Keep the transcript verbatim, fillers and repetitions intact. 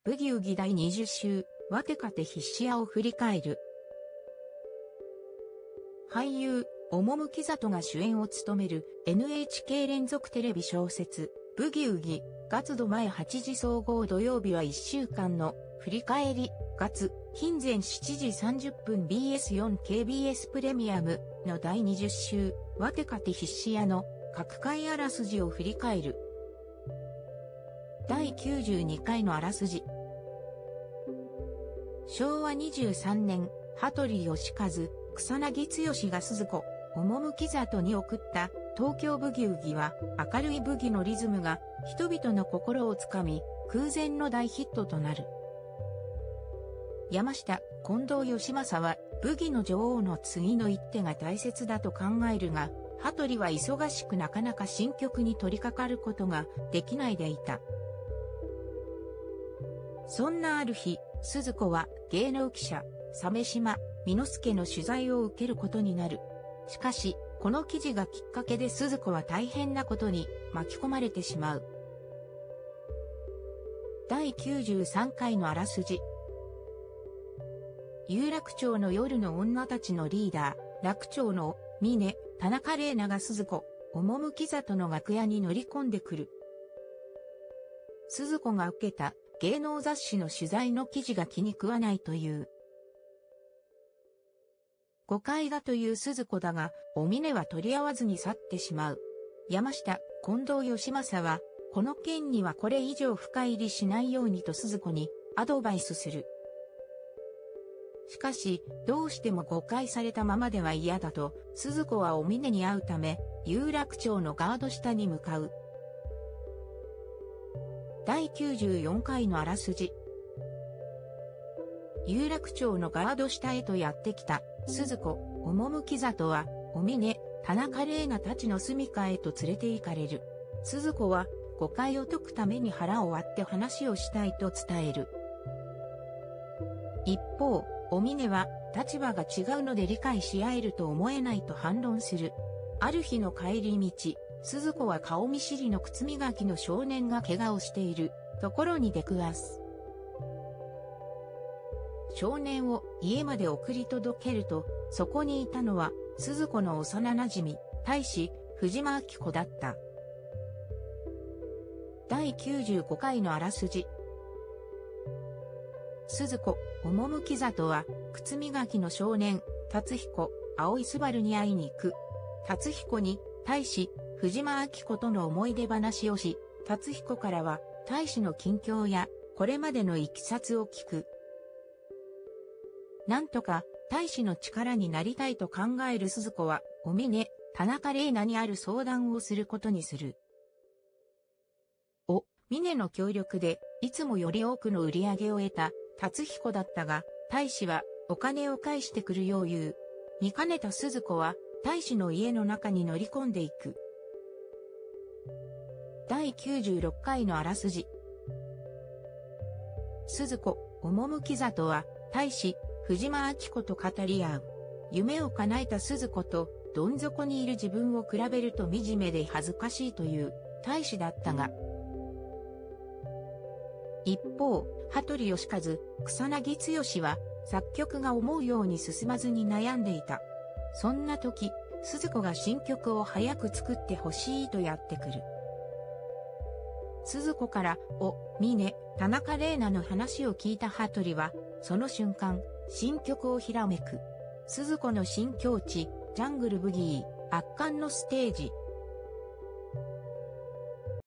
ブギウギ第にじゅっ週、わてかて必死屋を振り返る。俳優、趣里が主演を務める エヌエイチケー 連続テレビ小説、ブギウギ、月度前はちじ総合土曜日はいっしゅうかんの振り返り、月、頻前しちじさんじゅっぷん ビーエスよんケービーエス プレミアムの第にじゅっ週、わてかて必死屋の各回あらすじを振り返る。第きゅうじゅうにかいのあらすじ。しょうわにじゅうさんねん、羽鳥義和、草薙剛が鈴子、趣里に送った東京ブギウギは明るいブギのリズムが人々の心をつかみ空前の大ヒットとなる。山下、近藤義正はブギの女王の次の一手が大切だと考えるが、羽鳥は忙しくなかなか新曲に取り掛かることができないでいた。そんなある日、鈴子は芸能記者、鮫島簑助の取材を受けることになる。しかし、この記事がきっかけで鈴子は大変なことに巻き込まれてしまう。第きゅうじゅうさんかいのあらすじ。有楽町の夜の女たちのリーダー、楽町の峰、田中玲奈が鈴子、趣里の楽屋に乗り込んでくる。鈴子が受けた芸能雑誌の取材の記事が気に食わないという。誤解だという鈴子だが、お峰は取り合わずに去ってしまう。山下、近藤義正は、この件にはこれ以上深入りしないようにと鈴子にアドバイスする。しかし、どうしても誤解されたままでは嫌だと、鈴子はお峰に会うため、有楽町のガード下に向かう。第きゅうじゅうよんかいのあらすじ。有楽町のガード下へとやってきた、鈴子、趣里は、お峰、田中玲奈たちの住処へと連れて行かれる。鈴子は、誤解を解くために腹を割って話をしたいと伝える。一方、お峰は、立場が違うので理解し合えると思えないと反論する。ある日の帰り道、鈴子は顔見知りの靴磨きの少年が怪我をしているところに出くわす。少年を家まで送り届けると、そこにいたのは鈴子の幼馴染、大使、藤間明子だった。第きゅうじゅうごかいのあらすじ。鈴子、趣里は、靴磨きの少年、達彦、青いスバルに会いに行く。達彦に、大使、藤間明子との思い出話をし、達彦からは、大使の近況や、これまでの経緯を聞く。なんとか、大使の力になりたいと考える鈴子は、お峰、田中玲奈にある相談をすることにする。お、峰の協力で、いつもより多くの売り上げを得た、達彦だったが、大使は、お金を返してくるよう言う。見かねた鈴子は、大使の家の中に乗り込んでいく。第きゅうじゅうろっかいのあらすじ。鈴子、趣里は、大使、藤間明子と語り合う。夢を叶えた鈴子と、どん底にいる自分を比べると惨めで恥ずかしいという大使だったが。一方、羽鳥義和、草薙剛は、作曲が思うように進まずに悩んでいた。そんな時、鈴子が新曲を早く作ってほしいとやってくる。鈴子から、お、峰、田中玲奈の話を聞いた羽鳥は、その瞬間、新曲をひらめく。鈴子の新境地、ジャングルブギー、圧巻のステージ、